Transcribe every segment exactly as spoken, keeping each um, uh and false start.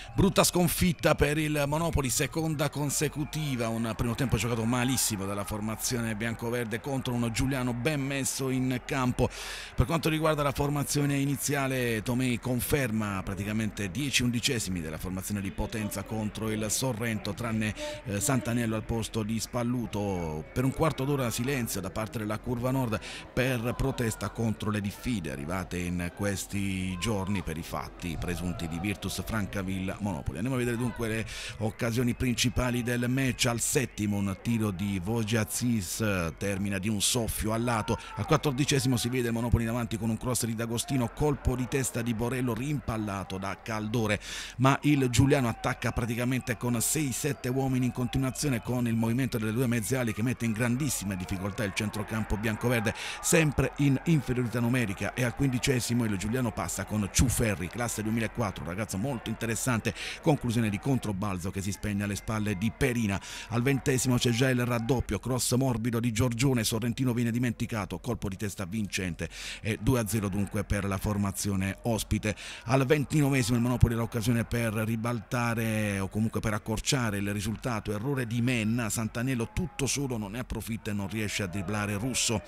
Brutta sconfitta per il Monopoli, seconda consecutiva, un primo tempo giocato malissimo dalla formazione biancoverde contro un Giuliano ben messo in campo. Per quanto riguarda la formazione iniziale, Tomei conferma praticamente dieci undicesimi della formazione di Potenza contro il Sorrento, tranne eh, Sant'Aniello al posto di Spalluto. Per un quarto d'ora silenzio da parte della Curva Nord per protesta contro le diffide arrivate in questi giorni per i fatti presunti di Virtus Francavilla Monopoli. Andiamo a vedere dunque le occasioni principali del match. Al settimo un tiro di Vogiazis termina di un soffio al lato. Al quattordicesimo si vede il Monopoli in avanti con un cross di D'Agostino, colpo di testa di Borello rimpallato da Caldore, ma il Giuliano attacca praticamente con sei sette uomini in continuazione, con il movimento delle due mezze ali che mette in grandissima difficoltà il centrocampo biancoverde, sempre in inferiorità numerica. E al quindicesimo il Giuliano passa con Ciuferri, classe duemilaquattro, un ragazzo molto interessante, conclusione di controbalzo che si spegne alle spalle di Perina. Al ventesimo c'è già il raddoppio, cross morbido di Giorgione, Sorrentino viene dimenticato, colpo di testa vincente e due a zero dunque per la formazione ospite. Al ventinovesimo il Monopoli ha l'occasione per ribaltare o comunque per accorciare il risultato, errore di Menna, Sant'Aniello tutto solo non ne approfitta e non riesce a dribblare Russo.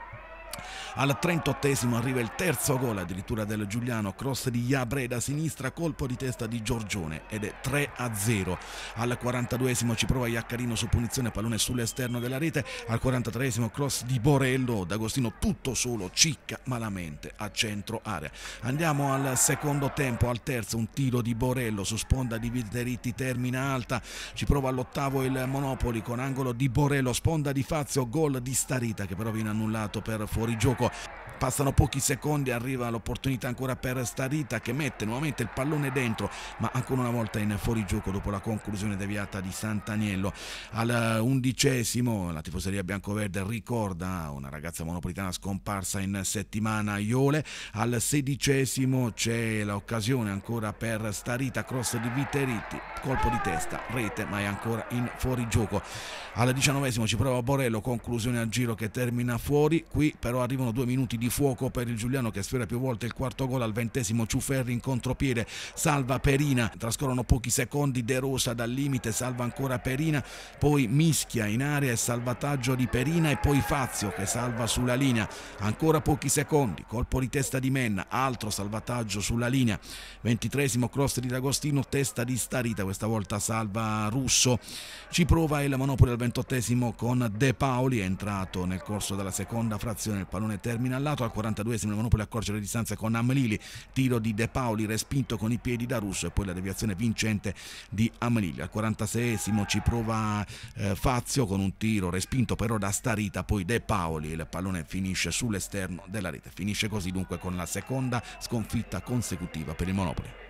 Al trentottesimo arriva il terzo gol addirittura del Giuliano, cross di Iabre da sinistra, colpo di testa di Giorgione ed è tre a zero. Al quarantaduesimo ci prova Iaccarino su punizione, pallone sull'esterno della rete. Al quarantatreesimo cross di Borello, D'Agostino tutto solo, cicca malamente a centro area. Andiamo al secondo tempo, al terzo un tiro di Borello su sponda di Viteriti, termina alta, ci prova all'ottavo il Monopoli con angolo di Borello, sponda di Fazio, gol di Starita che però viene annullato per fuori gioco. Passano pochi secondi, arriva l'opportunità ancora per Starita che mette nuovamente il pallone dentro, ma ancora una volta in fuorigioco dopo la conclusione deviata di Sant'Aniello. Al undicesimo la tifoseria biancoverde ricorda una ragazza monopolitana scomparsa in settimana, Iole. Al sedicesimo c'è l'occasione ancora per Starita, cross di Viteriti, colpo di testa, rete, ma è ancora in fuorigioco. Al diciannovesimo ci prova Borello, conclusione a giro che termina fuori. Qui però arrivano due minuti di fuoco per il Giuliano che sfiora più volte il quarto gol. Al ventesimo Ciuferri in contropiede, salva Perina, trascorrono pochi secondi, De Rosa dal limite, salva ancora Perina, poi mischia in area e salvataggio di Perina e poi Fazio che salva sulla linea, ancora pochi secondi, colpo di testa di Menna, altro salvataggio sulla linea. Ventitresimo cross di D'Agostino, testa di Starita, questa volta salva Russo. Ci prova il Monopoli al ventottesimo con De Paoli, è entrato nel corso della seconda frazione, il pallone termina al lato. Al quarantaduesimo il Monopoli accorge le distanze con Amlili, tiro di De Paoli respinto con i piedi da Russo e poi la deviazione vincente di Amlili. Al quarantaseiesimo ci prova eh, Fazio con un tiro respinto però da Starita, poi De Paoli, il pallone finisce sull'esterno della rete. Finisce così dunque con la seconda sconfitta consecutiva per il Monopoli.